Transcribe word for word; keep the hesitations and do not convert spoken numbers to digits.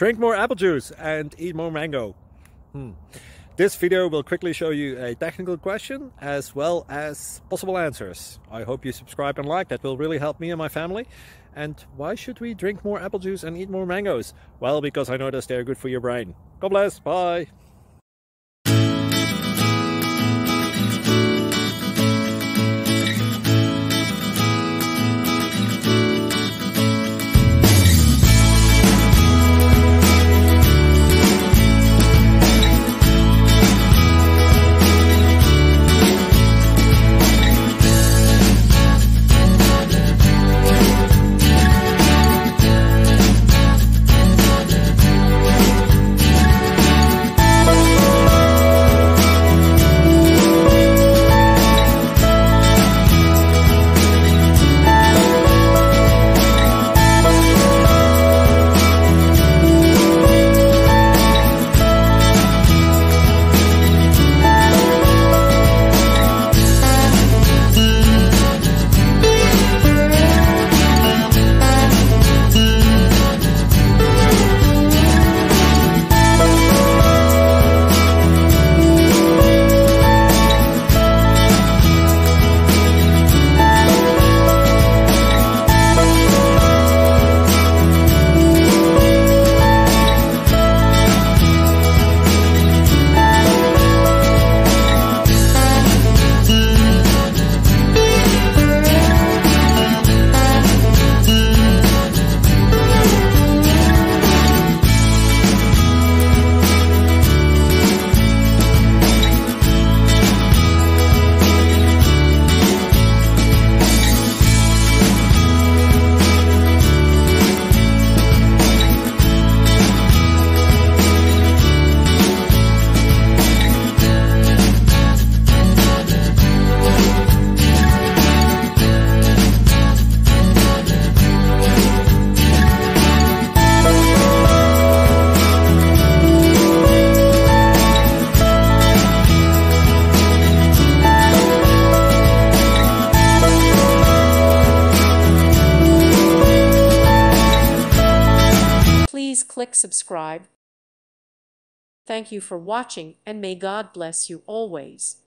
Drink more apple juice and eat more mango. Hmm. This video will quickly show you a technical question as well as possible answers. I hope you subscribe and like, that will really help me and my family. And why should we drink more apple juice and eat more mangoes? Well, because I noticed they're good for your brain. God bless, bye! Please click subscribe. Thank you for watching, and may God bless you always.